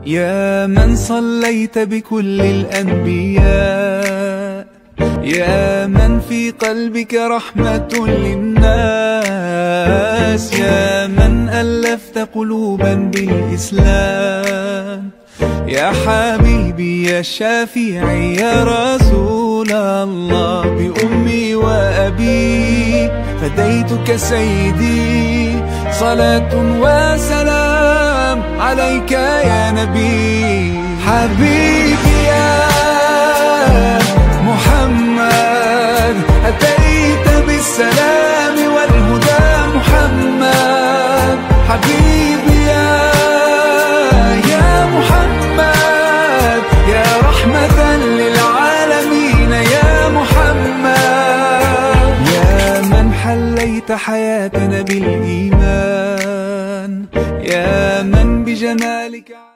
يا من صليت بكل الأنبياء، يا من في قلبك رحمة للناس، يا من ألفت قلوبا بالإسلام، يا حبيبي يا شافعي يا رسول الله، بأمي وأبي فديتك سيدي، صلاة وسلام عليك يا نبي. حبيبي يا محمد أتيت بالسلام والهدى محمد، حبيبي يا محمد يا رحمة للعالمين يا محمد، يا من حليت حياتنا بالإيمان، يا من بجمالك